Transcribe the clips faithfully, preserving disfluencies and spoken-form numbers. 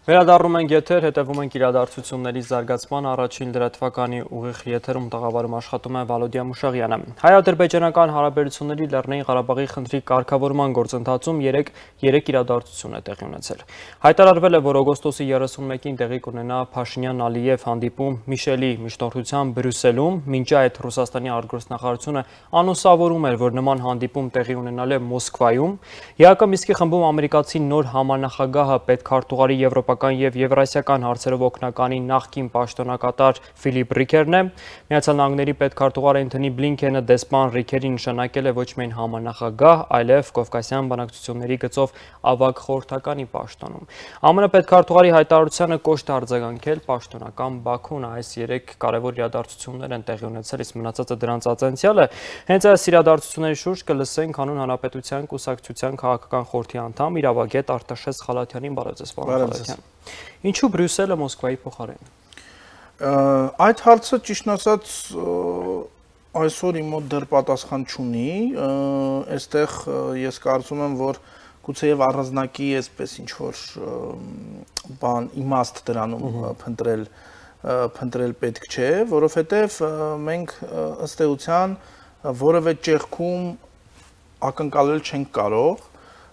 Վերադառնում ենք եթեր, հետևում ենք իրադարձությունների զարգացման առաջին լրատվականի ուղիղ եթերում տաղավարում աշխատում է Վալոդիա Մուշաղյանը։ Հայ-ադրբեջանական հարաբերությունների Լեռնային Ղարաբաղի խնդրի կարգավորման գործընթացում երեք իրադարձություն է տեղի ունեցել։ Հայտարարվել է, որ օգոստոսի երեսունմեկին տեղի կունենա Փաշինյան-Ալիև հանդիպում Միշելի միջնորդությամբ Բրյուսելում, մինչ այդ Ռուսաստանի արտգործնախարարությունը անուսավորում էր, որ նման հանդիպում տեղի ունենալ է Մոսկվայում։ ԵԱԿ Մինսկի խմբում ամերիկացի նոր համանախագահը պետքարտուղարի եվրոպական և եվրասիական հարցերով օգնականի նախկին պաշտոնակատար Ֆիլիպ Ռիքերն է։ Միացյալ Նահանգների պետքարտուղար Էնթոնի Բլինքենը դեսպան Ռիքերի նշանակել է ոչ միայն համանախագահ, այլև Կովկասյան բանակցությունների գծով ավագ խորհրդականի պաշտոնում։ ԱՄՆ պետքարտուղարի հայտարարությանը կոշտ է արձագանքել պաշտոնական Բաքուն։ Այս երեք կարևոր իրադարձություններ են տեղի ունեցել, իսկ մնացածը դրանց ածանցյալը։ Հենց այս իրադարձությունների շուրջ կլսենք Հանուն Հանրապետության կուսակցության քաղաքական խորհրդի անդամ իրավագետ Արտաշես Խալաթյանին։ Բարև ձեզ, պարոն Խալաթյան։ Ինչու Բրյուսելը Մոսկվայի փոխարեն։ Այդ հարցը ճիշտ ասած այսօր իմ մոտ դեռ պատասխան չունի, այստեղ ես կարծում եմ, որ գուցեև առանձնակի այսպես ինչ որ բան իմաստ դրանում փնտրել փնտրել պետք չէ, որովհետև մենք ըստ էության որևէ ճեղքում ակնկալել չենք կարող։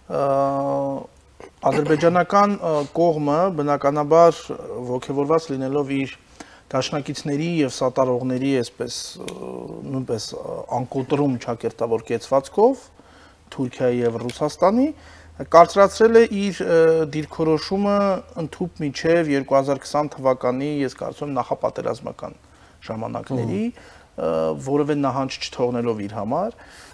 Ադրբեջանական կողմը բնականաբար ոգևորված լինելով իր դաշնակիցների եւ սատարողների այսպես նույնպես անկոտրում չակերտավոր կեցվածքով Թուրքիայի եւ Ռուսաստանի կարծրացրել է իր դիրքորոշումը ընդհուպ միջև երկու հազար քսան թվականի, ես կարծում եմ, նախապատերազմական ժամանակների, որևէ նահանջ չթողնելով իր համար,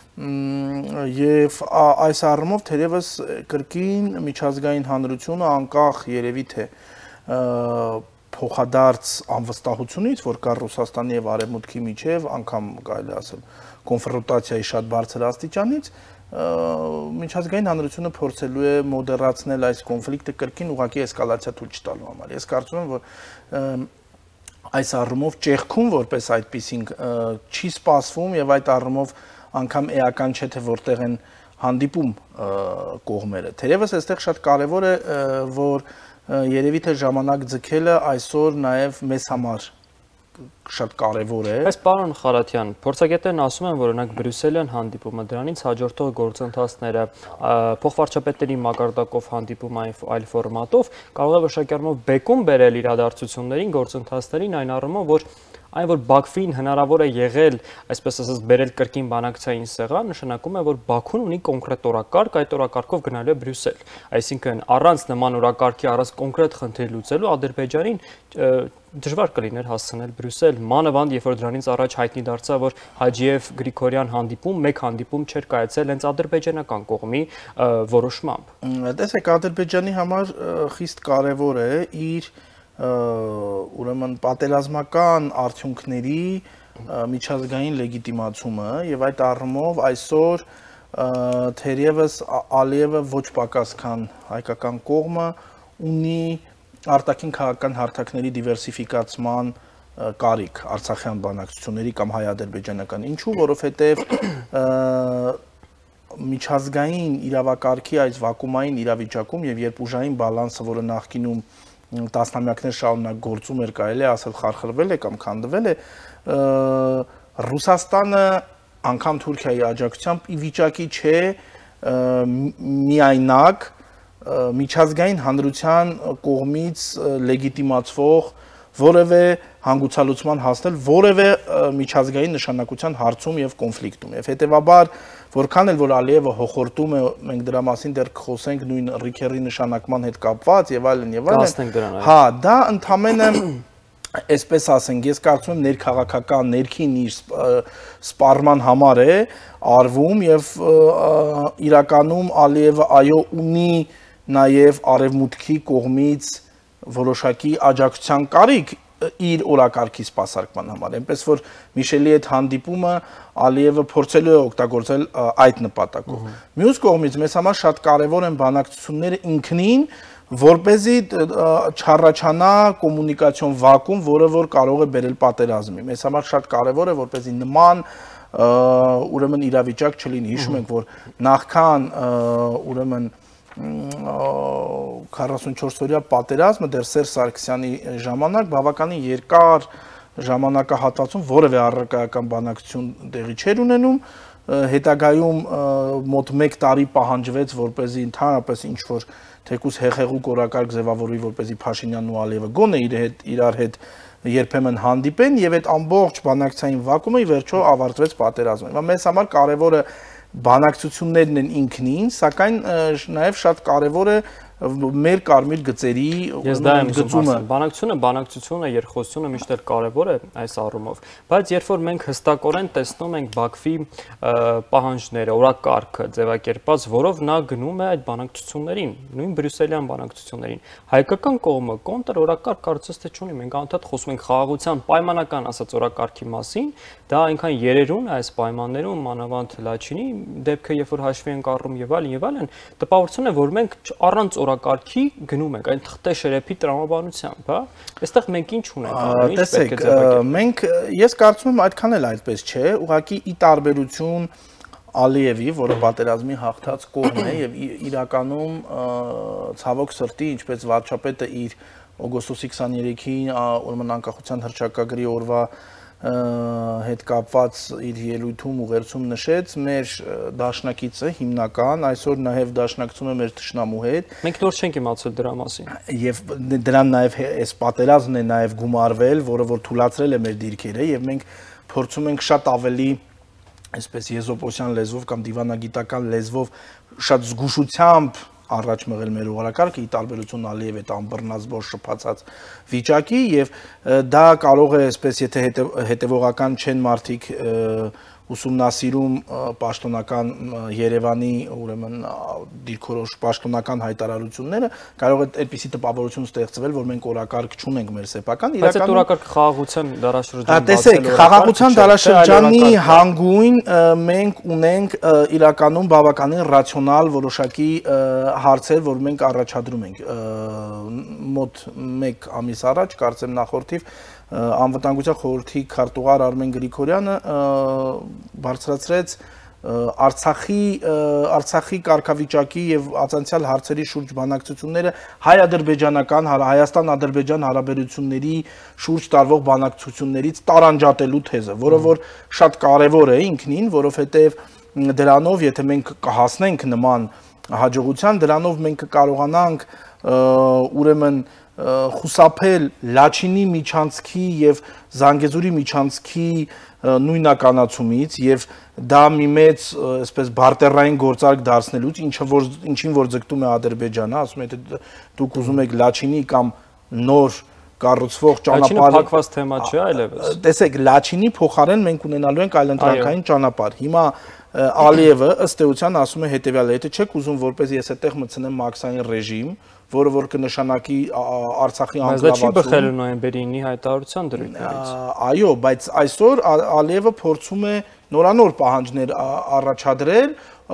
եւ այս առումով թերևս կրկին միջազգային հանրությունը անկախ երևի թե փոխադարձ անվստահությունից, որ կա Ռուսաստանի եւ Արևմուտքի միջև, անգամ կարելի ասել կոնֆրոնտացիայի շատ բարձր աստիճանից, միջազգային հանրությունը փորձելու է մոդերացնել այս կոնֆլիկտը կրկին ուղղակի էսկալացիա թույլ չտալու համար։ Ես կարծում եմ, որ այս առումով ճեղքում որպես այդպիսին չի սպասվում եւ այդ առումով անգամ էական չէ թե որտեղ են հանդիպում կողմերը։ Թերևս այստեղ շատ կարևոր է, որ երևի թե ժամանակ ձգելը այսօր նաեւ մեզ համար շատ կարևոր է։ Բայց պարոն Խալաթյան, փորձագետներն ասում են, որ օրինակ Բրյուսելյան հանդիպումը, դրանից հաջորդող գործընթացները, փոխվարչապետների մակարդակով հանդիպում այլ ֆորմատով կարող է վշակարմով բեկում բերել իրադարձություններին, գործընթացներին, այն առումով, որ այն որ Բաքվին հնարավոր է եղել, այսպես ասած, բերել կրկին բանակցային սեղան, նշանակում է, որ Բաքուն ունի կոնկրետ օրակարգ, այդ օրակարգով գնալու է Բրյուսել։ Այսինքն առանց նման օրակարգի, առանց կոնկրետ խնդիր լուծելու Ադրբեջանին դժվար կլիներ հասցնել Բրյուսել, մանավանդ երբ որ դրանից առաջ հայտնի դարձավ, որ Հաջիև-Գրիգորյան հանդիպում, մեկ հանդիպում չէր կայացել հենց ադրբեջանական կողմի որոշմամբ։ Տեսեք, Ադրբեջանի համար խիստ կարևոր է իր ուրեմն պատերազմական արդյունքների միջազգային լեգիտիմացումը եւ այդ առումով այսօր թերևս Ալիևը ոչ պակաս քան հայկական կողմը ունի արտաքին քաղաքական հարթակների դիվերսիֆիկացման կարիք արցախյան բանակցությունների կամ հայ-ադրբեջանական։ Ինչու, որովհետեւ միջազգային իրավակարգի այս վակուումային իրավիճակում եւ երբ ուժային բալանսը, որը նախկինում տասնամյակներ շարունակ գործում էր, կարելի է ասել խարխրվել է կամ քանդվել է, Ռուսաստանը անգամ Թուրքիայի աջակցությամբ ի վիճակի չէ միայնակ միջազգային հանրության կողմից լեգիտիմացվող որևէ հանգուցալուծման հասնել որևէ միջազգային նշանակության հարցում եւ կոնֆլիկտում։ Եվ հետեւաբար որքան էլ որ Ալիևը հոխորտում է, մենք դրա մասին դեռ կխոսենք նույն Ռիքերի նշանակման հետ կապված եւ այլն եւ այլն։ Հա, դա ընդամենը այսպես ասենք, ես կարծում եմ ներքաղաքական, ներքին իր սպառման համար է արվում եւ իրականում Ալիևը այո ունի նաեւ արևմուտքի կողմից որոշակի աջակցության կարիք իր օրակարգի սպասարկման համար, այնպես որ Միշելի այդ հանդիպումը Ալիևը փորձելու է օգտագործել այդ նպատակով։ Մյուս կողմից մեզ համար շատ կարևոր են բանակցությունները ինքնին, որպեսզի չառաջանա կոմունիկացիոն վակուում, որը որ կարող է բերել պատերազմի։ Մեզ համար շատ կարևոր է, որպեսզի նման ուրեմն իրավիճակ չլինի։ Հիշում ենք, որ նախքան ուրեմն քառասունչորս օրյա պատերազմը դեռ Սերժ Սարգսյանի ժամանակ բավականին երկար ժամանակահատվածում որևէ առարկայական բանակցություն տեղի չէր ունենում, հետագայում մոտ մեկ տարի պահանջվեց, որպեսզի ընդհանրապես ինչ որ թեկուզ հեղեղուկ օրակարգ ձևավորվի, որպեսզի Փաշինյանն ու Ալիևը գոնե իր հետ իրար հետ երբեմն հանդիպեն եւ այդ ամբողջ բանակցային վակումը ի վերջո ավարտվեց պատերազմը։ Հիմա մեզ համար կարևորը բանակցություններն են ինքնին, սակայն նաեւ շատ կարևոր է մեր կարմիր գծերի գծումը։ Բանակցությունը, բանակցությունը, երկխոսությունը միշտ էլ կարևոր է այս առումով, բայց երբ որ մենք հստակորեն տեսնում ենք Բաքվի պահանջները, օրակարգը ձևակերպած, որով նա գնում է այդ բանակցություններին, նույն բրյուսելյան բանակցություններին, հայկական կողմը կոնտր օրակարգ կարծես թե չունի, մենք անդադ խոսում ենք խաղաղության պայմանական ասած օրակարգի մասին, դա այնքան երերուն է այս պայմաններում, մանավանդ Լաչինի դեպքը, երբ որ հաշվի ենք առնում եւ այլն եւ այլն, տպավորություն է, որ մենք առանց օրակարգի գնում ենք այն թղթե շերեփի տրամաբանությամբ, հա։ Այստեղ մենք ինչ ունենք, ինչ պետք է ձևակերպել։ Մենք ես կարծում եմ այդքան էլ այդպես չէ, ուղղակի ի տարբերություն Ալիևի, որը պատերազմի հաղթած կողմ է եւ իրականում ցավոք սրտի, ինչպես վարչապետը իր օգոստոսի քսաներեքին ուրեմն անկախության հռչակագրի օրվա հետ կապված իր ելույթում ուղերձում նշեց, մեր դաշնակիցը հիմնական, այսօր նաև դաշնակցում է մեր թշնամու հետ։ Մենք նոր չենք իմացել դրա մասին։ Եվ դրան նաև այս պատերազմն է նաև գումարվել, որը որ թույլատրել է մեր դիրքերը, եւ մենք փորձում ենք շատ ավելի, այսպես եզոպոսյան լեզվով կամ դիվանագիտական լեզվով շատ զգուշությամբ առաջ մղել մեր օրակարգը, ի տարբերություն Ալիև այդ անբռնազբոր շփացած վիճակի, եւ դա կարող է, այսպես եթե հետևողական չեն մարդիկ ուսումնասիրում պաշտոնական Երևանի, ուրեմն դիրքորոշ պաշտոնական հայտարարությունները, կարող է այդպիսի տպավորություն ստեղծվել, որ մենք օրակարգ չունենք մեր սեփական, իրականում այդ օրակարգը խաղաղության դարաշրջան բացել օրակարգ։ Տեսեք, խաղաղության դարաշրջանի հանգույն մենք ունենք իրականում բավականին ռացիոնալ որոշակի հարցեր, որ մենք առաջադրում ենք։ Մոտ մեկ ամիս առաջ, կարծեմ նախորդիվ Անվտանգության խորհրդի քարտուղար Արմեն Գրիգորյանը բարձրացրեց Արցախի Արցախի կարգավիճակի եւ ածանցյալ հարցերի շուրջ բանակցությունները հայ-ադրբեջանական, Հայաստան-ադրբեջան հարաբերությունների շուրջ տարվող բանակցություններից տարանջատելու թեզը, որը որ շատ կարեւոր է ինքնին, որովհետեւ դրանով, եթե մենք կհասնենք նման հաջողության, դրանով մենք կկարողանանք ուրեմն խուսափել Լաչինի միջանցքի եւ Զանգեզուրի միջանցքի նույնականացումից եւ դա մի մեծ, այսպես բարտերային գործարք դարձնելուց, ինչը որ ինչին որ ձգտում է Ադրբեջանը, ասում է թե դուք ուզում եք Լաչինի կամ նոր կառուցվող ճանապարհ։ Լաչինը փակված թեմա չէ այլևս։ Տեսեք, Լաչինի փոխարեն մենք ունենալու ենք այլընտրանքային ճանապարհ։ Հիմա Ալիևը ըստ էության ասում է հետեւյալը, եթե չեք ուզում որպես ես այդտեղ մտցնեմ մաքսային ռեժիմ, որը որ կնշանակի Արցախի անկլավացում։ Բայց չի բխել նոյեմբերի ինի հայտարարության դրույթներից։ Այո, բայց այսօր Ալիևը փորձում է նորանոր պահանջներ առաջադրել,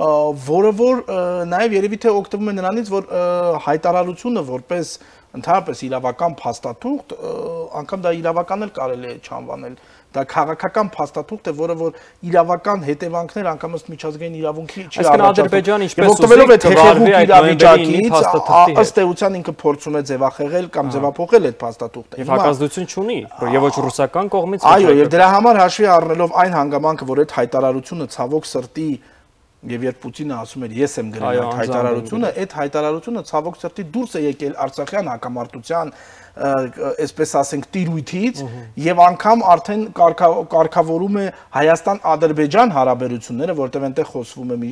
որը որ նաև երևի թե օգտվում է նրանից, որ հայտարարությունը որպես ընդհանրապես իրավական փաստաթուղթ, անգամ դա իրավական էլ կարելի է չանվանել, դա քաղաքական փաստաթուղթ է, որը որ իրավական հետևանքներ անգամ ըստ միջազգային իրավունքի չի առաջացնում։ Այսինքն Ադրբեջանը ինչպես ուզի կվարվի այդ նոյեմբերի փաստաթղթի ըստ էության ինքը փորձում է ձևախեղել կամ ձևափոխել այդ փաստաթուղթը։ Եվ հակազդություն չունի, եւ ոչ ռուսական կողմից։ Այո, եւ դրա համար հաշվի առնելով այն հանգամանքը, որ այդ հայտարարությունը ցավոք սրտի Եվ երբ Պուտինը ասում էր ես եմ գրել այդ հայտարարությունը, այդ հայտարարությունը ցավոք սրտի դուրս է եկել Արցախյան հակամարտության, այսպես ասենք, տիրույթից եւ անգամ արդեն կարգավորում է Հայաստան-Ադրբեջան հարաբերությունները, որտեղ այնտեղ խոսվում է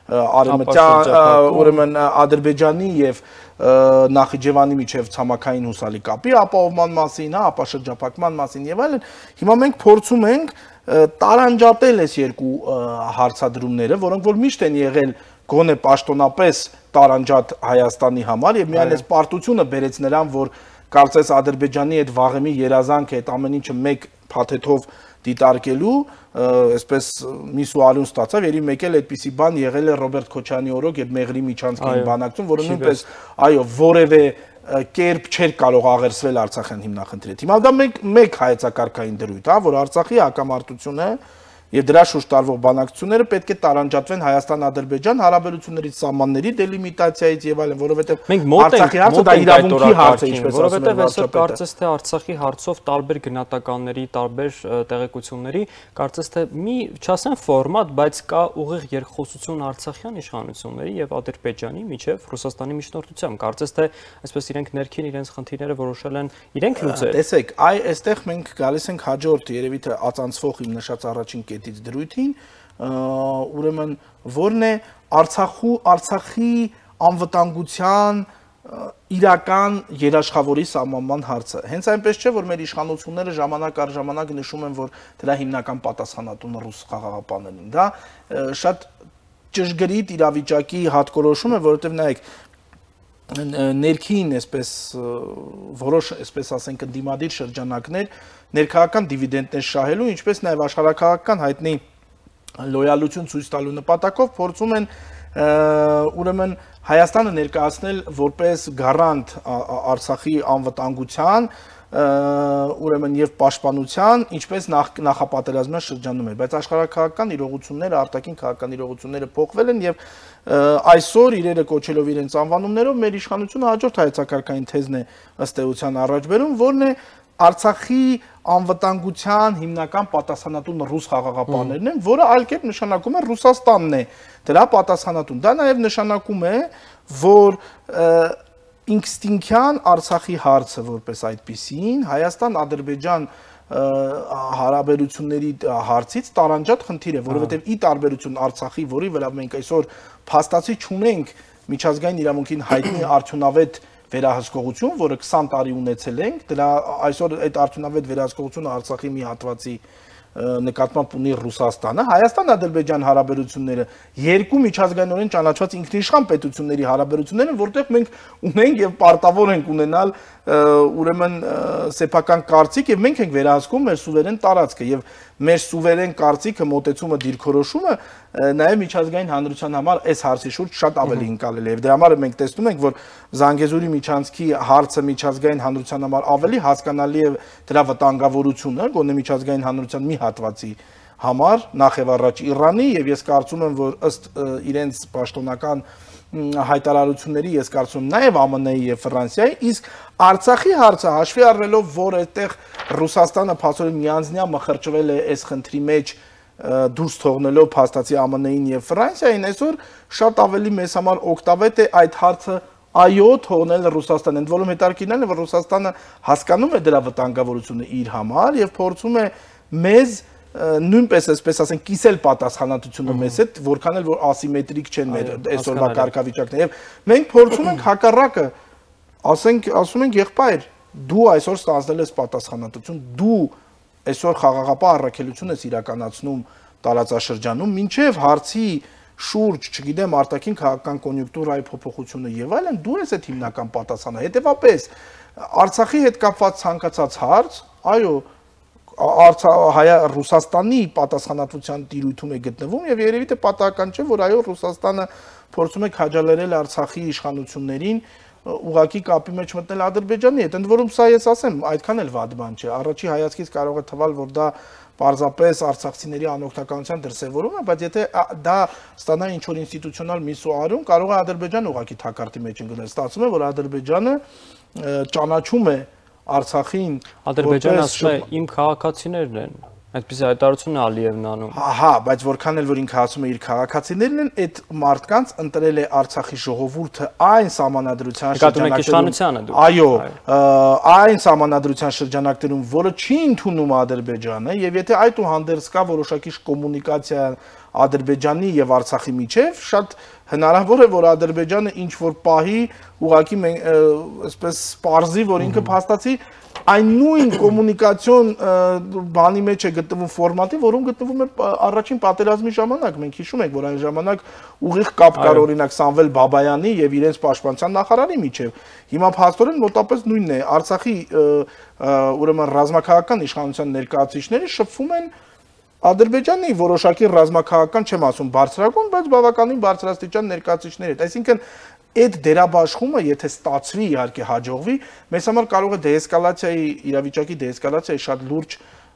արևմտյան, ուրեմն Ադրբեջանի եւ Նախիջևանի միջև ցամաքային հուսալի կապի ապահովման մասին, հա, ապաշրջափակման մասին եւ այլն։ Հիմա մենք փորձում ենք տարանջատել այս երկու հարցադրումները, որոնք որ միշտ են եղել գոնե պաշտոնապես տարանջատ Հայաստանի համար եւ միայն այս պարտությունը բերեց նրան, որ կարծես Ադրբեջանի այդ վաղեմի երազանքը այդ ամեն ինչը մեկ փաթեթով դիտարկելու, այսպես միս ու արյուն ստացավ, երբ մեկ էլ այդպիսի բան եղել է Ռոբերտ Քոչարյանի օրոք այդ Մեղրի միջանցքային բանակցում, որը նույնպես, այո, որևէ կերպ չէր կարող աղերսվել Արցախյան հիմնախնդրից։ Հիմա դա մեկ մեկ հայեցակարգային դրույթ, հա, որ Արցախի հակամարտությունը եւ դրա շուրջ տարվող բանակցությունները պետք է տարանջատվեն Հայաստան-Ադրբեջան հարաբերությունների սահմանների դելիմիտացիայից եւ այլն, որովհետեւ Արցախի հարցը դա իրավունքի հարց է, ինչպես ասում են, որովհետեւ այսօր կարծես թե Արցախի հարցով տարբեր գնահատականների, տարբեր տեղեկությունների, կարծես թե մի չասեմ ֆորմատ, բայց կա ուղիղ երկխոսություն արցախյան իշխանությունների եւ Ադրբեջանի միջև Ռուսաստանի միջնորդությամբ։ Կարծես թե այսպես իրենք ներքին իրենց խնդիրները որոշել են իրենք լուծել։ Տեսեք, այ այստեղ մենք գալիս ենք հաջորդ երևի թե ածանցվող իմ նշած առաջին կետից դրույթին, ուրեմն որն է Արցախու Արցախի անվտանգության իրական երաշխավորի սահմանման հարցը։ Հենց այնպես չէ, որ մեր իշխանությունները ժամանակ առ ժամանակ նշում են, որ դրա հիմնական պատասխանատունը ռուս խաղաղապահներն են։ Դա շատ ճշգրիտ իրավիճակի հատկորոշում է, որովհետև նայեք, ներքին այսպես որոշ այսպես ասենք ընդդիմադիր շրջանակներ ներքաղաքական դիվիդենդներ շահելու, ինչպես նաև աշխարհակաղակական հայտնի լոյալություն ցույց տալու նպատակով փորձում են ուրեմն Հայաստանը ներկայացնել որպես գարանտ Արցախի անվտանգության, ուրեմն եւ պաշտպանության, ինչպես նախապատերազմյան շրջանում էր, բայց աշխարհակաղակական իրողությունները, արտաքին քաղաքական իրողությունները փոխվել են եւ այսօր իրերը կոչելով իրենց անվանումներով մեր իշխանությունը հաջորդ հայեցակարգային թեզն է ըստ էության առաջ բերում, որն է Արցախի անվտանգության հիմնական պատասխանատուն ռուս խաղաղապահներն են, որը այլ կերպ նշանակում է Ռուսաստանն է դրա պատասխանատուն։ Դա նաև նշանակում է, որ ինստինկտյան Արցախի հարցը որպես այդպիսին Հայաստան-Ադրբեջան հարաբերությունների հարցից տարանջատ խնդիր է, որովհետև ի տարբերություն Արցախի, որի վրա մենք այսօր փաստացի չունենք միջազգային իրավունքին հայտնի արդյունավետ վերահսկողություն, որը քսան տարի ունեցել ենք, դրա այսօր այդ արդյունավետ վերահսկողությունը Արցախի մի հատվածի նկատմամբ ունի Ռուսաստանը, Հայաստան-Ադրբեջան հարաբերությունները երկու միջազգայինորեն ճանաչված ինքնիշխան պետությունների հարաբերություններ են, որտեղ մենք ունենք եւ պարտավոր ենք ունենալ ուրեմն սեփական կարծիք եւ մենք ենք վերահսկում մեր սուվերեն տարածքը եւ մեր սուվերեն կարծիքը մոտեցումը դիրքորոշումը նաեւ միջազգային հանրության համար այս հարցի շուրջ շատ ավելի ընկալել է եւ դրա համար մենք տեսնում ենք որ Զանգեզուրի միջանցքի հարցը միջազգային հանրության համար ավելի հասկանալի է դրա վտանգավորությունը գոնե միջազգային հանրության մի հատվածի համար նախ եւ առաջ Իրանի եւ ես կարծում եմ որ ըստ իրենց պաշտոնական հայտարարությունների ես կարծում եմ նաև Α M N-ի եւ Ֆրանսիայի, իսկ Արցախի հարցը հաշվի առնելով, որ այդտեղ Ռուսաստանը փաստորեն միանձնյա մխրճվել է այս խնդրի մեջ դուրս թողնելով փաստացի Α M N-ին եւ Ֆրանսիային, այսօր շատ ավելի մեզ համար օգտավետ է այդ հարցը այո թողնել Ռուսաստանին, ընդ որում հետաքրքիրն է, որ Ռուսաստանը հասկանում է դրա վտանգավորությունը իր համար եւ փորձում է մեզ նույնպես այսպես ասենք կիսել պատասխանատվությունը մեզ հետ, որքան էլ որ ասիմետրիկ չեն մեր այսօրվա կարգավիճակները եւ մենք փորձում ենք հակառակը ասենք ասում ենք եղբայր դու այսօր ստանձնել ես պատասխանատվություն, դու այսօր խաղաղապահ առաքելություն ես իրականացնում տարածաշրջանում, մինչեւ հարցի շուրջ, չգիտեմ, արտաքին քաղաքական կոնյունկտուրայի փոփոխությունը եւ այլն, դու ես այդ հիմնական պատասխանը։ Հետեւաբար Արցախի հետ կապված ցանկացած հարց, այո Հայ Ռուսաստանի պատասխանատվության տիրույթում է գտնվում եւ երևի թե պատահական չէ որ այո Ռուսաստանը փորձում է քաջալերել Արցախի իշխանություններին ուղակի կապի մեջ մտնել Ադրբեջանի հետ, ընդ որում սա ես ասեմ, այդքան էլ վատ բան չէ։ Առաջի հայացքից կարող է թվալ, որ դա պարզապես արցախցիների անօգնականության դրսևորում է, բայց եթե դա ստանա ինչ-որ ինստիտուցիոնալ մի սուարում, կարող է Ադրբեջանը ուղակի թակարդի մեջ ընկնել։ Ստացվում է, որ Ադրբեջանը ճանաչում է Արցախին Ադրբեջանը ասում է իմ քաղաքացիներն են, այդպիսի հայտարարություն է Ալիևն անում։ Հա, բայց որքան էլ որ ինքը ասում է իր քաղաքացիներն են, այդ մարդկանց ընտրել է Արցախի ժողովուրդը այն սահմանադրության շրջանակներում։ Այո, այն սահմանադրության շրջանակներում, որը չի ընդունում Ադրբեջանը, եւ եթե այդուհանդերձ կա որոշակի կոմունիկացիա Ադրբեջանի եւ Արցախի միջև, շատ հնարավոր է որ Ադրբեջանը ինչ որ պահի ուղակի այսպես պարզի, որ ինքը փաստացի այն նույն կոմունիկացիոն բանի մեջ է գտնվում ֆորմատի, որում գտնվում էր առաջին պատերազմի ժամանակ։ Մենք հիշում ենք, որ այն ժամանակ ուղիղ կապ կար օրինակ Սամվել Բաբայանի եւ իրենց պաշտպանության նախարարի միջև։ Հիմա փաստորեն մոտապես նույնն է։ Արցախի ուրեմն ռազմաքաղաքական իշխանության ներկայացուցիչները շփվում են Ադրբեջանի որոշակի ռազմաքաղաքական չեմ ասում բարձրագույն, բայց բավականին բարձրաստիճան ներկայացուցիչներ հետ։ Այսինքն այդ դերաբաշխումը, եթե ստացվի, իհարկե հաջողվի, մեզ համար կարող է դեեսկալացիայի իրավիճակի դեեսկալացիայի շատ լուրջ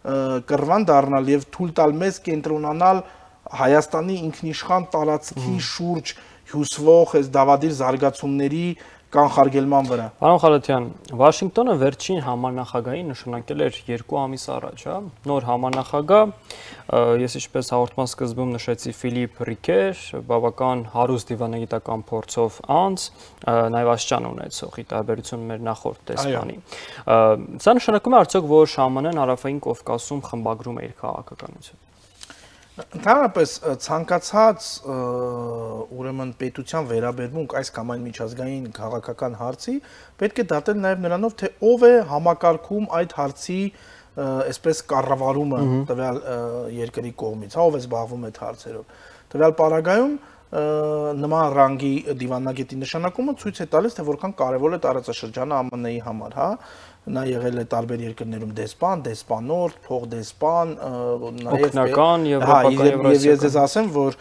կռվան դառնալ եւ թույլ տալ մեզ կենտրոնանալ Հայաստանի ինքնիշխան տարածքի շուրջ հյուսվող այս դավադիր զարգացումների կանխարգելման վրա։ Պարոն Խալաթյան, Վաշինգտոնը վերջին համանախագահին նշանակել էր երկու ամիս առաջ, հա, նոր համանախագահ, ես ինչպես հաղորդման սկզբում նշեցի Ֆիլիպ Ռիկեր, բավական հարուստ դիվանագիտական փորձով անձ, նաև աստիճան ունեցող, ի տարբերություն մեր նախորդ դեսպանի։ Սա նշանակում է արդյոք, որ ԱՄՆ-ն Հարավային Կովկասում խմբագրում է իր քաղաքականությունը։ Ընդհանրապես ցանկացած ուրեմն պետության վերաբերմունք այս կամ այն միջազգային քաղաքական հարցի պետք է դատել նաև նրանով, թե ով է համակարգում այդ հարցի այսպես կառավարումը տվյալ երկրի կողմից, ով է զբաղվում այդ հարցերով։ Տվյալ պարագայում նման ռանգի դիվանագետի նշանակումը ցույց է տալիս, թե որքան կարևոր է տարածաշրջանը ԱՄՆ-ի համար, հա։ Նա եղել է տարբեր երկրներում դեսպան, դեսպանորդ, փոխդեսպան, օգնական եվրոպական եւ ես ես ասեմ, որ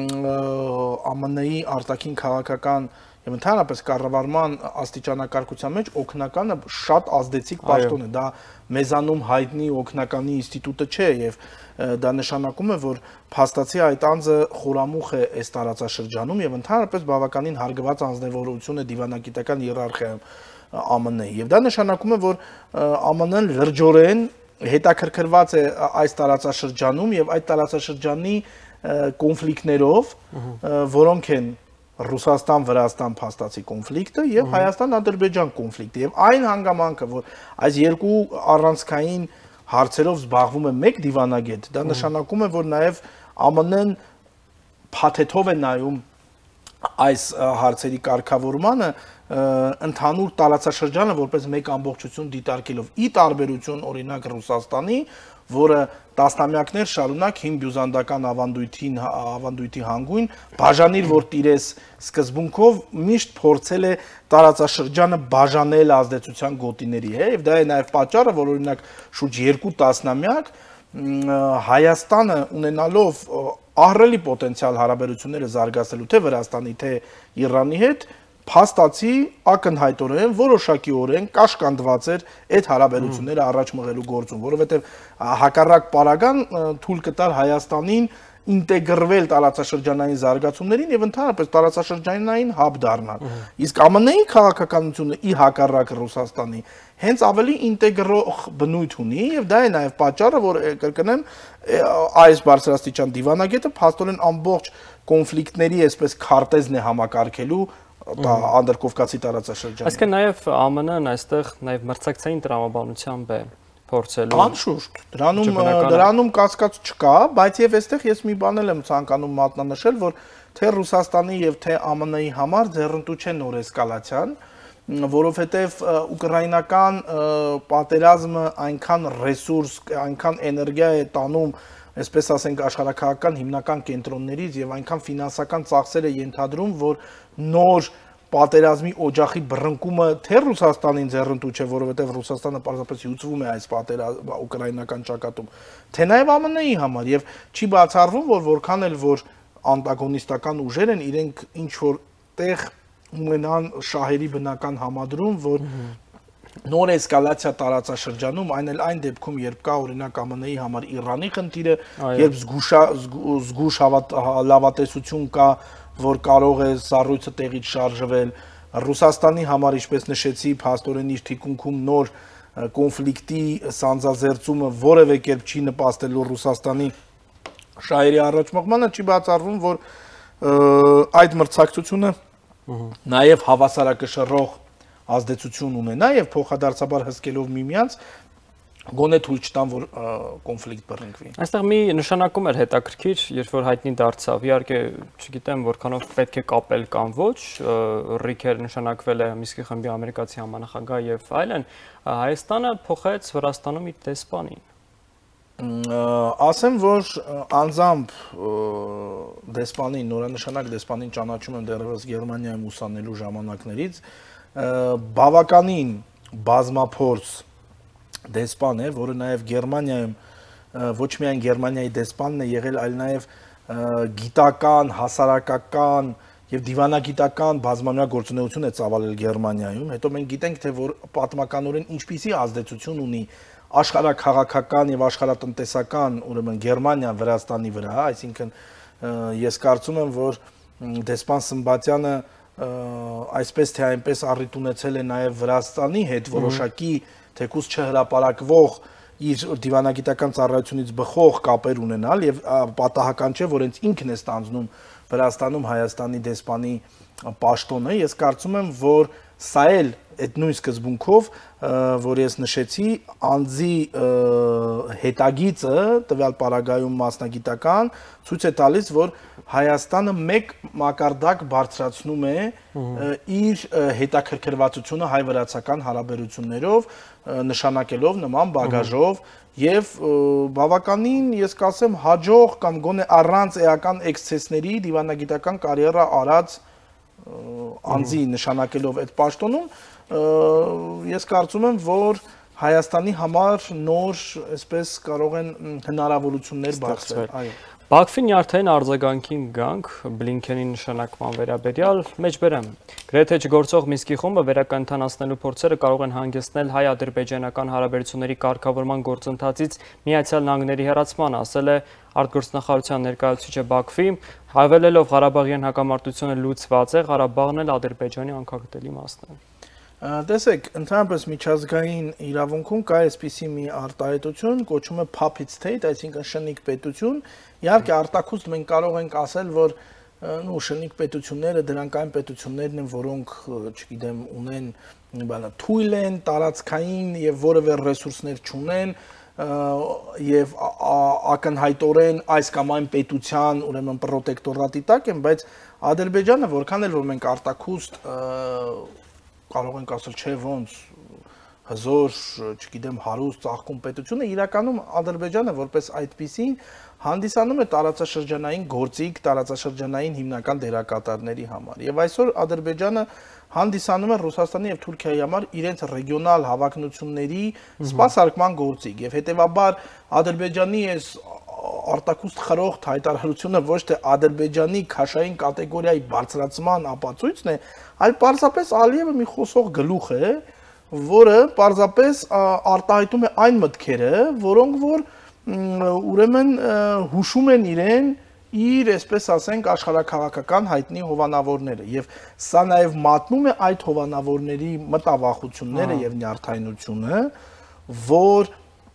ԱՄՆ-ի արտաքին քաղաքական եւ ընդհանրապես կառավարման աստիճանակարգության մեջ օգնականը շատ ազդեցիկ պաշտոն է, դա մեզանում հայտնի օգնականի ինստիտուտը չէ եւ դա նշանակում է, որ փաստացի այդ անձը խորամուխ է այս տարածաշրջանում եւ ընդհանրապես բավականին հարգված անձնավորություն է դիվանագիտական իերարխիայում ԱՄՆ-ի եւ դա նշանակում է, որ ԱՄՆ-ն լրջորեն հետաքրքրված է այս տարածաշրջանում եւ այդ տարածաշրջանի կոնֆլիկտներով, որոնք են Ռուսաստան-Վրաստան փաստացի կոնֆլիկտը եւ Հայաստան-Ադրբեջան կոնֆլիկտը եւ այն հանգամանքը, որ այս երկու առանցքային հարցերով զբաղվում է մեկ դիվանագետ, դա նշանակում է, որ նաեւ ԱՄՆ-ն փաթեթով է նայում այս հարցերի կարգավորմանը ընդհանուր տարածաշրջանը որպես մեկ ամբողջություն դիտարկելով ի տարբերություն օրինակ Ռուսաստանի, որը տասնամյակներ շարունակ հին բյուզանդական ավանդույթին ավանդույթի հանգույն բաժանիր որ տիրես սկզբունքով միշտ փորձել է տարածաշրջանը բաժանել ազդեցության գոտիների, հե, եւ դա է նաեւ պատճառը, որ օրինակ շուրջ երկու տասնամյակ Հայաստանը ունենալով ահռելի պոտենցիալ հարաբերությունները զարգացնելու թե Վրաստանի, թե Իրանի հետ փաստացի ակնհայտորեն որոշակիորեն կաշկանդված էր այդ հարաբերությունները առաջ մղելու գործում, որովհետև հակառակ պարագան թույլ կտար Հայաստանին ինտեգրվել տարածաշրջանային զարգացումներին եւ ընդհանրապես տարածաշրջանային հաբ դառնալ։ Իսկ ԱՄՆ-ի քաղաքականությունը ի հակառակ Ռուսաստանի հենց ավելի ինտեգրող բնույթ ունի եւ դա է նաեւ պատճառը, որ կրկնեմ այս բարձրաստիճան դիվանագետը փաստորեն ամբողջ կոնֆլիկտների այսպես քարտեզն է համակարգելու անդրկովկասի տարածաշրջանը։ Այսինքն նաև ԱՄՆ-ն այստեղ նաև մրցակցային տրամաբանությամբ է փորձելու։ Անշուշտ, դրանում դրանում կասկած չկա, բայց եւ այստեղ ես մի բան եմ ցանկանում մատնանշել, որ թե Ռուսաստանի եւ թե ԱՄՆ-ի համար ձեռնտու չէ նոր էսկալացիան, որովհետեւ ուկրաինական պատերազմը այնքան ռեսուրս, այնքան էներգիա է տանում, այսպես ասենք աշխարհակահաղական հիմնական կենտրոններից եւ այնքան ֆինանսական ծախսեր է ենթադրում, որ նոր պատերազմի օջախի բռնկումը թե Ռուսաստանին ձեռնտու չէ, որովհետեւ Ռուսաստանը պարզապես հյուծվում է այս պատերազմ ուկրաինական ճակատում, թե նաեւ ԱՄՆ-ի համար եւ չի բացառվում, որ որքան էլ որ անտագոնիստական ուժեր են, իրենք ինչ որ տեղ ունենան շահերի բնական համադրում, որ նոր էսկալացիա տարածաշրջանում, այն էլ այն դեպքում, երբ կա օրինակ ԱՄՆ-ի համար Իրանի խնդիրը, երբ զգուշ լավատեսություն կա, որ կարող է սառույցը տեղից շարժվել, Ռուսաստանի համար, ինչպես նշեցի, փաստորեն իր թիկունքում նոր կոնֆլիկտի սանձազերծումը որևէ կերպ չի նպաստելու Ռուսաստանի շահերի առաջմղմանը, չի բացառվում, որ այդ մրցակցությունը նաև հավասարակշռող ազդեցություն ունենա եւ փոխադարձաբար հսկելով միմյանց գոնե թույլ չտան, որ կոնֆլիկտ բռնկվի։ Այստեղ մի նշանակում էր հետաքրքիր, երբ որ հայտնի դարձավ, իհարկե չգիտեմ որքանով պետք է կապել կամ ոչ, Ռիկեր նշանակվել է Մինսկի խմբի ամերիկացի համանախագահ եւ այլն, Հայաստանը փոխեց Վրաստանում իր դեսպանին։ Ասեմ, որ անձամբ դեսպանին, նորանշանակ դեսպանին ճանաչում եմ դեռևս Գերմանիայում ուսանելու ժամանակներից, բավականին բազմափորձ դեսպան է, որը նաև Գերմանիայում ոչ միայն Գերմանիայի դեսպանն է եղել, այլ նաև գիտական, հասարակական եւ դիվանագիտական բազմամյա գործունեություն է ծավալել Գերմանիայում։ Հետո մենք գիտենք, թե որ պատմականորեն ինչպիսի ազդեցություն ունի աշխարհաքաղաքական եւ աշխարհատնտեսական, ուրեմն Գերմանիան Վրաստանի վրա, այսինքն ես կարծում եմ, որ դեսպան Սմբատյանը այսպես թե այնպես առիթ ունեցել է նաեւ Վրաստանի հետ որոշակի թեկուզ չհրապարակվող իր դիվանագիտական ծառայությունից բխող կապեր ունենալ եւ պատահական չէ, որ հենց ինքն է ստանձնում Վրաստանում Հայաստանի դեսպանի պաշտոնը, ես կարծում եմ, որ սա էլ այդ նույն սկզբունքով, որ ես նշեցի, անձի հետագիծը տվյալ պարագայում մասնագիտական ցույց է տալիս, որ Հայաստանը մեկ մակարդակ բարձրացնում է իր հետաքրքրվածությունը հայ-վրացական հարաբերություններով, նշանակելով նման բագաժով եւ բավականին, ես կասեմ, հաջող կամ գոնե առանց էական էքսցեսների դիվանագիտական կարիերա արած անձի նշանակելով այդ պաշտոնում, ես կարծում եմ, որ Հայաստանի համար նոր, այսպես կարող են հնարավորություններ բացվել, այո։ Բաքվի նյարդային արձագանքին գանք Բլինքենի նշանակման վերաբերյալ մեջբերեմ։ Գրեթե չգործող Մինսկի խումբը վերակենդանացնելու փորձերը կարող են հանգեցնել հայ-ադրբեջանական հարաբերությունների կարգավորման գործընթացից Միացյալ Նահանգների հեռացման, ասել է արտգործնախարարության ներկայացուցիչը Բաքվի, հավելելով Ղարաբաղյան հակամարտությունը լուծված է, Ղարաբաղն էլ Ադրբեջանի անկախատելի մասն է։ Տեսեք, ընդհանրապես միջազգային իրավունքում կա այսպիսի մի արտահայտություն, կոչվում է puppet state, այսինքն շնիկ պետություն։ Իհարկե արտաքուստ մենք կարող ենք ասել, որ նու շնիկ պետությունները դրանք այն պետություններն են, որոնք, չգիտեմ, ունեն բանը թույլ են, տարածքային եւ որևէ ռեսուրսներ չունեն եւ ակնհայտորեն այս կամ այն պետության, ուրեմն պրոտեկտորատի տակ են, բայց Ադրբեջանը, որքան էլ որ մենք արտաքուստ կարող ենք ասել, չէ, ոնց հզոր, չգիտեմ, հարուստ ծաղկում պետությունը, իրականում Ադրբեջանը որպես այդպիսին հանդիսանում է տարածաշրջանային գործիք, տարածաշրջանային հիմնական դերակատարների համար։ Եվ այսօր Ադրբեջանը հանդիսանում է Ռուսաստանի եւ Թուրքիայի համար իրենց ռեգիոնալ հավակնությունների սպասարկման գործիք։ Եվ հետեւաբար Ադրբեջանի այս արտաքուստ խրոխտ հայտարարությունը ոչ թե Ադրբեջանի քաշային կատեգորիայի բարձրացման ապացույցն է, այլ պարզապես Ալիևը մի խոսող գլուխ է, որը պարզապես արտահայտում է այն մտքերը, որոնք որ ուրեմն հուշում են իրեն իր, այսպես ասենք, աշխարհաքաղաքական հայտնի հովանավորները եւ սա նաեւ մատնում է այդ հովանավորների մտավախությունները եւ նյարդայնությունը, որ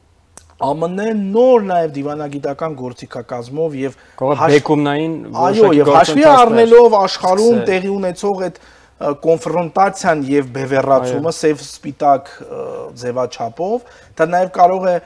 Ա Մ Ն-ն նոր նաև դիվանագիտական գործիքակազմով եւ բեկումնային այո, եւ հաշվի առնելով աշխարհում տեղի ունեցող այդ կոնֆրոնտացիան եւ բևեռացումը սև սպիտակ ձևաչափով, դա նաև կարող է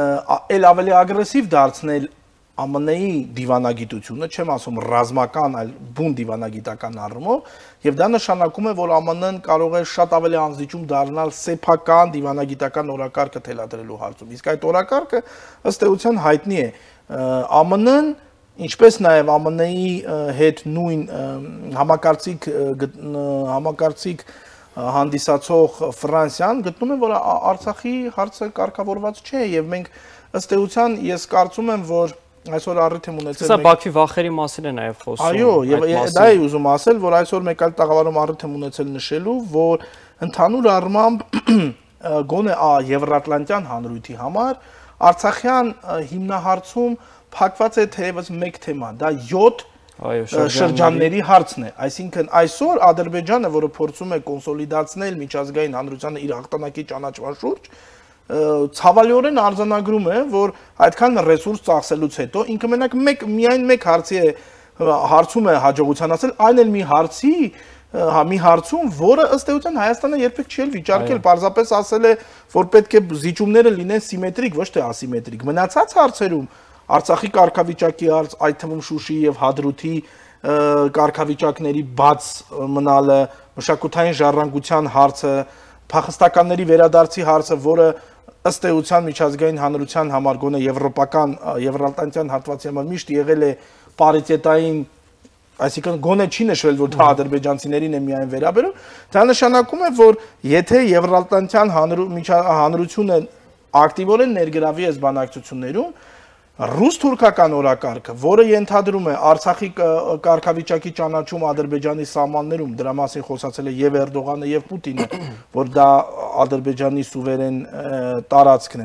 ել ավելի ագրեսիվ դարձնել Ա Մ Ն-ի դիվանագիտությունը, չեմ ասում ռազմական, այլ բուն դիվանագիտական առումով, եւ դա նշանակում է, որ Ա Մ Ն-ն կարող է շատ ավելի անզիջում դառնալ սեփական դիվանագիտական օրակարգը թելադրելու հարցում։ Իսկ այդ օրակարգը ըստ էության հայտնի է։ Ա Մ Ն-ն, ինչպես նաեւ Ա Մ Ն-ի հետ նույն համակարծիք համակարծիք հանդիսացող Ֆրանսիան գտնում է, որ Արցախի հարցը կարգավորված չէ եւ մենք ըստ էության ես կարծում եմ, որ այսօր առիթ եմ ունեցել։ Սա Բաքվի վախերի մասին է նաև խոսում։ Այո, եւ դա է ուզում ասել, որ այսօր մեկ այլ տաղավարում առիթ եմ ունեցել նշելու, որ ընդհանուր առմամբ գոնե Եվրատլանտյան հանրույթի համար Արցախյան հիմնահարցում փակված է թեևս մեկ թեմա, դա յոթ շրջանների հարցն է, այսինքն այսօր Ադրբեջանը, որը փորձում է կոնսոլիդացնել միջազգային հանրությանը իր հաղթանակի ճանաչման շուրջ, ցավալիորեն արձանագրում է, որ այդքան ռեսուրս ծախսելուց հետո ինքը մենակ մեկ միայն մեկ հարցի է հարցում է հաջողության ասել, այն էլ մի հարցի, հա մի հարցում, որը ըստ էության Հայաստանը երբեք չի վիճարկել, պարզապես ասել է, որ պետք է զիջումները լինեն սիմետրիկ, ոչ թե ասիմետրիկ։ Մնացած հարցերում Արցախի կարգավիճակի հարց, այդ թվում Շուշիի եւ Հադրութի կարգավիճակների բաց մնալը, մշակութային ժառանգության հարցը, փախստականների վերադարձի հարցը, որը ըստ էության միջազգային հանրության համար գոնե եվրոպական եվրատլանտյան հատվածի համար միշտ եղել է պարիտետային, այսինքն գոնե չի նշվել, որ դա ադրբեջանցիներին է միայն վերաբերում, դա նշանակում է, որ եթե եվրատլանտյան հանրությունը ակտիվորեն ներգրավի այս բանակցություններում, ռուս-թուրքական օրակարգը, որը ենթադրում է Արցախի կարգավիճակի ճանաչում Ադրբեջանի սահմաններում, դրա մասին խոսացել է եւ Էրդողանը եւ Պուտինը, որ դա Ադրբեջանի սուվերեն տարածքն է,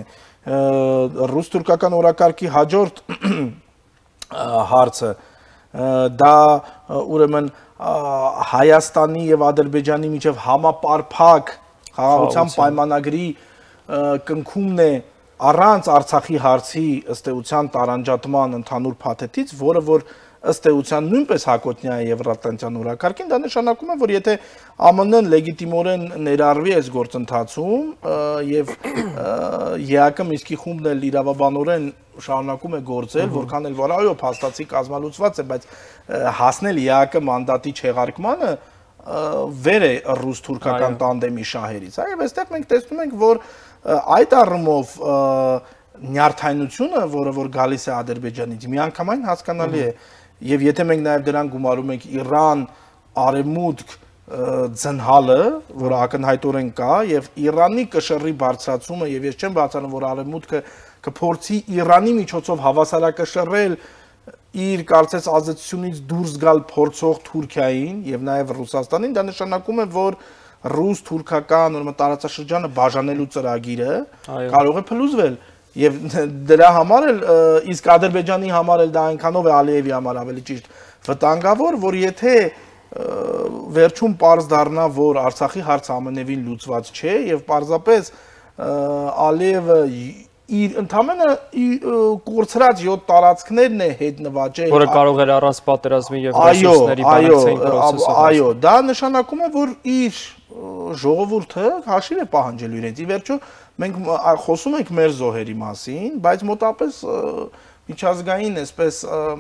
ռուս-թուրքական օրակարգի հաջորդ հարցը դա ուրեմն Հայաստանի եւ Ադրբեջանի միջև համապարփակ խաղաղության պայմանագրի կնքումն է առանց Արցախի հարցի ըստ էության տարանջատման ընդհանուր փաթեթից, որը որ ըստ էության նույնպես հակոտնյա է Եվրատլանտյան օրակարգին, դա նշանակում է, որ եթե ԱՄՆ-ն լեգիտիմորեն ներառվի այս գործընթացում եւ ԵԱԿ Մինսկի խումբն էլ իրավաբանորեն շարունակում է գործել, որքան էլ որ այո, փաստացի կազմալուծված է, բայց հասնել ԵԱԿ մանդատի չեղարկմանը վեր է ռուս-թուրքական տանդեմի շահերից։ Այո, այստեղ մենք տեսնում ենք, որ այդ առումով նյարդայնությունը, որը որ գալիս է Ադրբեջանից, միանգամայն հասկանալի է, եւ եթե մենք նաեւ դրան գումարում ենք Իրան, Արևմուտք ձնհալը, որը ակնհայտորեն կա, եւ Իրանի կշռի բարձրացումը, եւ ես չեմ բացառում, որ Արևմուտքը կփորձի Իրանի միջոցով հավասարակշռել իր կարծես ազատությունից դուրս գալ փորձող Թուրքիային եւ նաեւ Ռուսաստանին, դա նշանակում է, որ ռուս-թուրքական ուրեմն տարածաշրջանը բաժանելու ծրագիրը կարող է փլուզվել եւ դրա համար էլ իսկ Ադրբեջանի համար էլ դա այնքանով է Ալիևի համար ավելի ճիշտ վտանգավոր, որ եթե վերջում պարզ դառնա, որ Արցախի հարցը ամենևին լուծված չէ եւ պարզապես Ալիևը իր ընդամենը կորցրած յոթ տարածքներն է հետ նվաճել, որը կարող էր առանց պատերազմի եւ ռեսուրսների բանակցային process-ով։ Այո, դա նշանակում է, որ իր ժողովուրդը հաշիվ է պահանջելու իրենց։ Ի վերջո մենք խոսում ենք մեր զոհերի մասին, բայց մոտապես միջազգային այսպես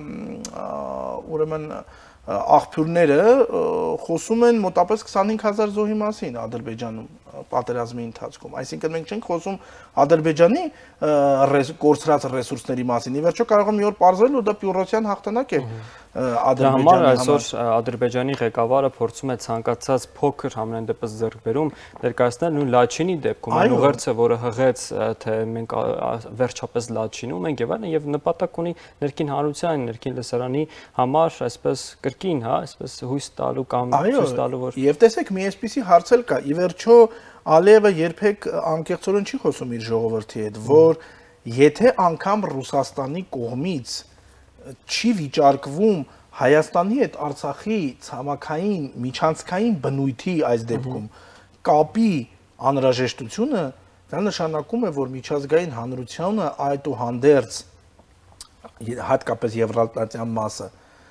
ուրեմն աղբյուրները խոսում են մոտապես քսանհինգ հազար զոհի մասին Ադրբեջանում պատերազմի ընթացքում, այսինքն մենք չենք խոսում Ադրբեջանի կորցրած ռեսուրսների մասին, ի վերջո կարող է մի օր պարզվել, որ դա պյուրոսյան հաղթանակ է Ադրբեջանի համար։ Այսօր Ադրբեջանի ղեկավարը փորձում է ցանկացած փոքր համենայն դեպս ձեռքբերում ներկայացնել նույն Լաչինի դեպքում, այն ուղերձը, որը հղեց, թե մենք վերջապես Լաչինում ենք եւ այլն, եւ նպատակ ունի ներքին հանրության, ներքին լսարանի համար այսպես կրկին, հա, այսպես հույս տալու կամ ցույց տալու, որ եւ տեսեք, մի այսպիսի հարց էլ կա, ի վերջո Ալիևը երբեք անկեղծորեն չի խոսում իր ժողովրդի հետ, որ եթե անգամ Ռուսաստանի կողմից չի վիճարկվում Հայաստանի հետ Արցախի ցամաքային միջանցքային բնույթի այս դեպքում կապի անհրաժեշտությունը, դա նշանակում է, որ միջազգային հանրությունը այդուհանդերձ հատկապես Եվրատլանտյան մասը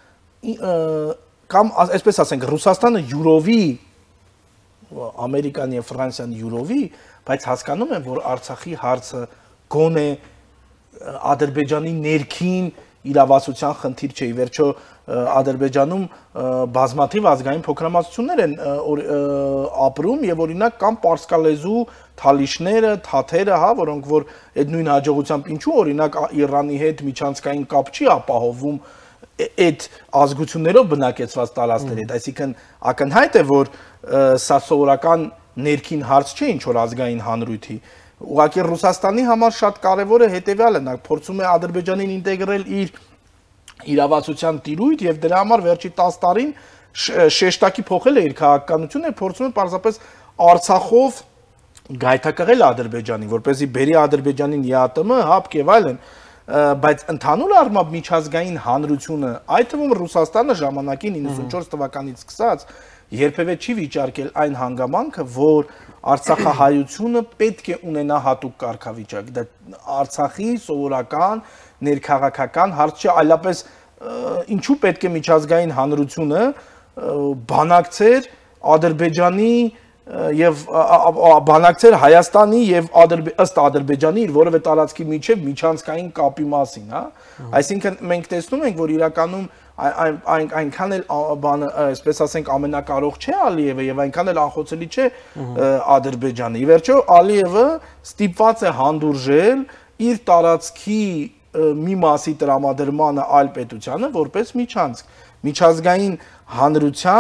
կամ այսպես ասենք Ռուսաստանը յուրովի Ամերիկան եւ Ֆրանսիան յուրովի, բայց հասկանում են, որ Արցախի հարցը գոնե Ադրբեջանի ներքին իրավասության խնդիր չէ, ի վերջո Ադրբեջանում բազմաթիվ ազգային փոքրամասնություններ են ապրում եւ օրինակ կամ պարսկալեզու թալիշները, թաթերը, հա, որոնք որ այդ նույն հաջողությամբ ինչու օրինակ Իրանի հետ միջանցքային կապ չի ապահովում այդ ազգություններով բնակեցված տարածքների հետ, այսինքն ակնհայտ է, որ սա սովորական ներքին հարց չէ ինչ որ ազգային հանրույթի։ Ուղղակի Ռուսաստանի համար շատ կարևոր է հետեւյալը, նա փորձում է Ադրբեջանին ինտեգրել իր իրավասության տիրույթ եւ դրա համար վերջի տասը տարին շեշտակի փոխել է իր քաղաքականությունը, փորձում է պարզապես Արցախով գայթակղել Ադրբեջանին, որպեսզի բերի Ադրբեջանին ԵԱՏՄ, ՀԱՊԿ եւ այլն, բայց ընդհանուր առմամբ միջազգային հանրությունը, այդ թվում Ռուսաստանը ժամանակին իննսունչորս թվականից սկսած երբևէ չի վիճարկել այն հանգամանքը, որ Արցախահայությունը պետք է ունենա հատուկ կարգավիճակ։ Դա Արցախի սովորական ներքաղաքական հարց չէ, այլապես ինչու պետք է միջազգային հանրությունը բանակցեր Ադրբեջանի եւ բանակցեր Հայաստանի եւ ըստ Ադրբեջանի իր որևէ տարածքի միջև միջանցքային կապի մասին, հա։ Այսինքն մենք տեսնում ենք, որ իրականում այնքան էլ բանը, այսպես ասենք, ամենակարող չէ Ալիևը եւ այնքան էլ անխոցելի չէ Ադրբեջանը։ Ի վերջո Ալիևը ստիպված է հանդուրժել իր տարածքի մի մասի տրամադրմանը այլ պետությանը որպես միջանցք։ Միջազգային հանրության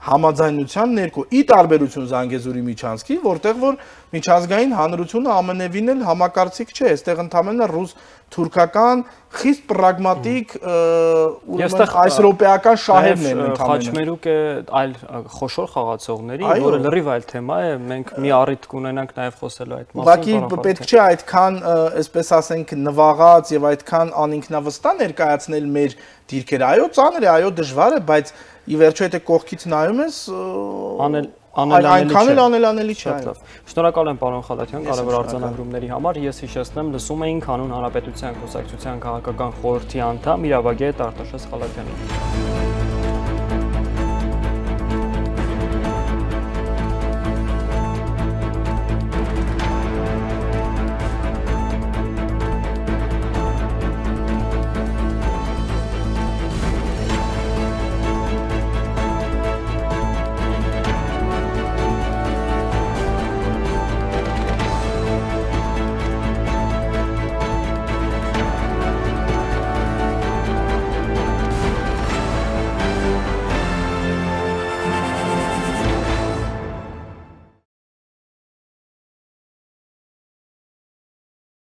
համաձայնության ներքո ի տարբերություն Զանգեզուրի Միչանսկի, որտեղ որ միջազգային հանրությունը ամենևին էլ համակարծիք չէ, այստեղ ընդհանրապես ռուս թուրքական խիստ պրագմատիկ ուրեմն այս եվրոպեական շահերն են ընդհանրապես։ Խաչմերուկը այլ խոշոր խաղացողների, որը լրիվ այլ թեմա է, մենք մի առիթ կունենանք նաև խոսելու այդ մասին։ Ուղղակի պետք չէ այդքան, այսպես ասենք, նվաղած եւ այդքան անինքնավստահ ներկայացնել մեր դիրքերը։ Այո, ծանր է, այո, դժվար է, բայց ի վերջո եթե կողքից նայում ես, այնքան էլ անելանելի չէ։ Շնորհակալ եմ պարոն Խալաթյան կարևոր արձանագրումների համար։ Ես հիշեցնեմ, լսում էինք Հանուն Հանրապետության Կուսակցության քաղաքական խորհրդի անդամ իրավագետ Արտաշես Խալաթյանին։